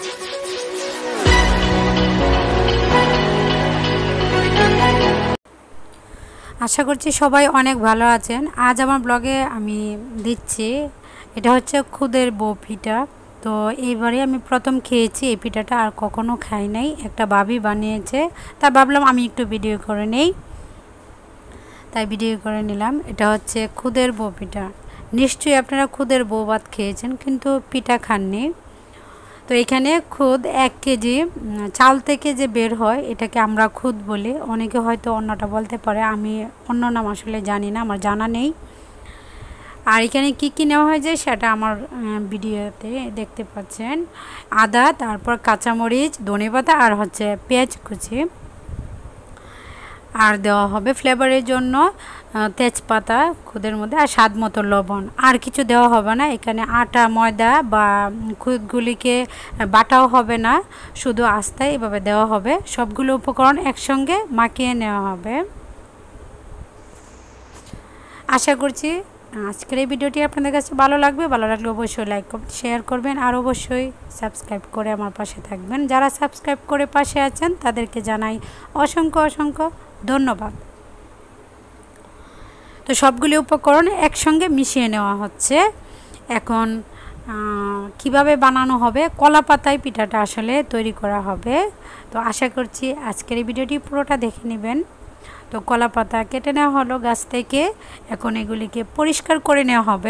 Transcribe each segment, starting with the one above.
আশা করছি সবাই অনেক ভালো আছেন। আজ আমার ব্লগে আমি দিচ্ছি, এটা হচ্ছে খুদের বউ পিঠা। তো এইবারে আমি প্রথম খেয়েছি এই পিঠাটা, আর কখনো খাই নাই। একটা ভাবি বানিয়েছে, তা ভাবলাম আমি একটু ভিডিও করে নেই, তাই ভিডিও করে নিলাম। এটা হচ্ছে খুদের বউ পিঠা। নিশ্চয়ই আপনারা খুদের বউ ভাত খেয়েছেন, কিন্তু পিঠা খাননি। তো এখানে খুদ 1 কেজি চাল থেকে যে বের হয় এটাকে আমরা খুদ বলি, অনেকে হয়তো অন্যটা বলতে পারে, আমি অন্য নাম আসলে জানি না, আমার জানা নেই। আর এখানে কি কি নেওয়া হয় যায় সেটা আমার ভিডিওতে দেখতে পাচ্ছেন। আদা, তারপর কাঁচামরিচ, ধনেপাতা আর হচ্ছে পেঁয়াজ কুচি, আর দেওয়া হবে ফ্লেভারের জন্য তেজপাতা খুদের মধ্যে, আর স্বাদ মতো লবণ। আর কিছু দেওয়া হবে না এখানে। আটা ময়দা বা খুদগুলিকে বাটাও হবে না, শুধু আস্তায় এভাবে দেওয়া হবে। সবগুলো উপকরণ একসঙ্গে মাখিয়ে নেওয়া হবে। আশা করছি আজকের এই ভিডিওটি আপনাদের কাছে ভালো লাগবে। ভালো লাগলে অবশ্যই লাইক শেয়ার করবেন, আর অবশ্যই সাবস্ক্রাইব করে আমার পাশে থাকবেন। যারা সাবস্ক্রাইব করে পাশে আছেন তাদেরকে জানাই অসংখ্য অসংখ্য ধন্যবাদ। তো সবগুলি উপকরণ একসঙ্গে মিশিয়ে নেওয়া হচ্ছে। এখন কিভাবে বানানো হবে, কলা পাতায় পিঠাটা আসলে তৈরি করা হবে। তো আশা করছি আজকের এই ভিডিওটি পুরোটা দেখে নেবেন। তো কলা পাতা কেটে নেওয়া হলো গাছ থেকে, এখন এগুলিকে পরিষ্কার করে নেওয়া হবে।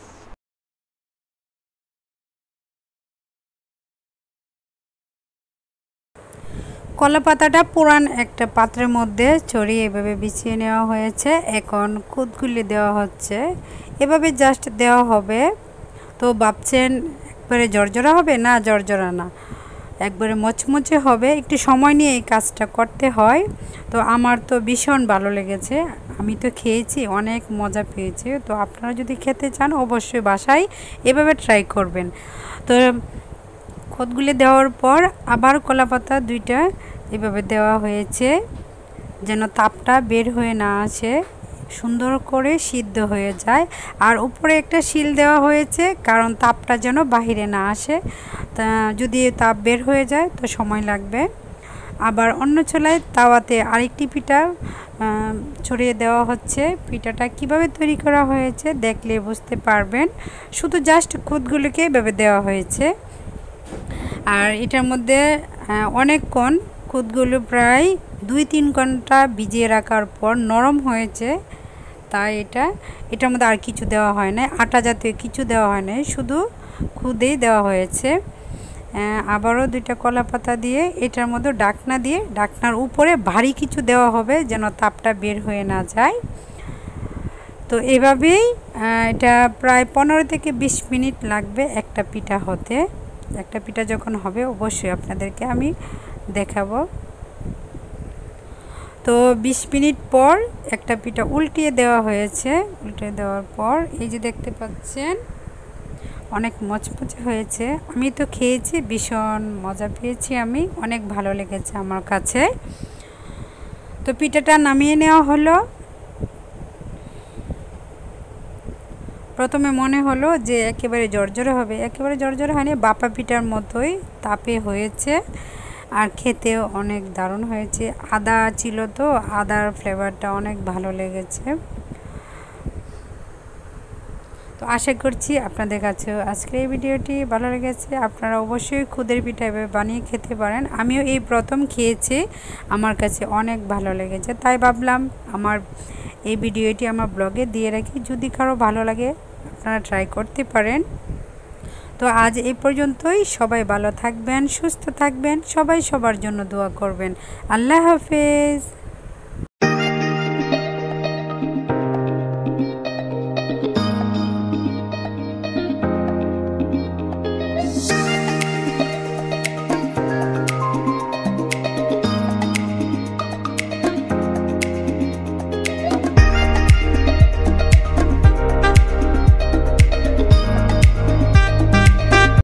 কলা পাতাটা পুরান একটা পাত্রের মধ্যে ছড়িয়ে এভাবে বিছিয়ে নেওয়া হয়েছে। এখন খুদগুলি দেওয়া হচ্ছে, এভাবে জাস্ট দেওয়া হবে। তো ভাবছেন একবারে জর্জরা হবে? না, জর্জরা না, একবারে মচমচে হবে। একটু সময় নিয়ে এই কাজটা করতে হয়। তো আমার তো ভীষণ ভালো লেগেছে, আমি তো খেয়েছি, অনেক মজা পেয়েছি। তো আপনারা যদি খেতে চান অবশ্যই বাসায় এভাবে ট্রাই করবেন। তো খুদগুলি দেওয়ার পর আবার কলাপাতা 2টা এভাবে দেওয়া হয়েছে, যেন তাপটা বের হয়ে না আসে, সুন্দর করে সিদ্ধ হয়ে যায়। আর উপরে একটা শিল দেওয়া হয়েছে, কারণ তাপটা যেন বাহিরে না আসে। তা যদি তাপ বের হয়ে যায় তো সময় লাগবে। আবার অন্য চুলায় তাওয়াতে আরেকটি পিঠা ছড়িয়ে দেওয়া হচ্ছে। পিঠাটা কিভাবে তৈরি করা হয়েছে দেখলে বুঝতে পারবেন। শুধু জাস্ট খুদগুলোকে এভাবে দেওয়া হয়েছে, আর এটার মধ্যে অনেকক্ষণ খুদগুলো প্রায় 2-3 ঘন্টা ভিজিয়ে রাখার পর নরম হয়েছে। তাই এটার মধ্যে আর কিছু দেওয়া হয় না, আটা জাতীয় কিছু দেওয়া হয় না, শুধু খুদেই দেওয়া হয়েছে। আবারও 2টা কলা পাতা দিয়ে এটার মধ্যে ঢাকনা দিয়ে, ঢাকনার উপরে ভারী কিছু দেওয়া হবে যেন তাপটা বের হয়ে না যায়। তো এভাবেই এটা প্রায় 15 থেকে 20 মিনিট লাগবে একটা পিঠা হতে। একটা পিঠা যখন হবে অবশ্যই আপনাদেরকে আমি দেখাবো। তো 20 মিনিট পর একটা পিঠা উল্টিয়ে দেওয়া হয়েছে। উল্টিয়ে দেওয়ার পর এই যে দেখতে পাচ্ছেন অনেক মচমচে হয়েছে। আমি তো খেয়েছি, ভীষণ মজা পেয়েছি, আমি অনেক ভালো লেগেছে আমার কাছে। তো পিঠাটা নামিয়ে নেওয়া হলো। প্রথমে মনে হলো যে একেবারে জর্জরে হবে, একেবারে জর্জরে হয়নি, বাপা পিঠার মতোই তাপে হয়েছে, আর খেতেও অনেক দারুণ হয়েছে। আদা ছিল তো, আদার ফ্লেভারটা অনেক ভালো লেগেছে। তো আশা করছি আপনাদের কাছেও আজকের এই ভিডিওটি ভালো লেগেছে। আপনারা অবশ্যই খুদের পিঠা এভাবে বানিয়ে খেতে পারেন। আমিও এই প্রথম খেয়েছি, আমার কাছে অনেক ভালো লেগেছে, তাই ভাবলাম আমার এই ভিডিওটি আমার ব্লগে দিয়ে রাখি, যদি কারো ভালো লাগে আপনারা ট্রাই করতে পারেন। তো আজ এই পর্যন্তই। সবাই ভালো থাকবেন, সুস্থ থাকবেন, সবাই সবার জন্য দোয়া করবেন। আল্লাহ হাফেজ।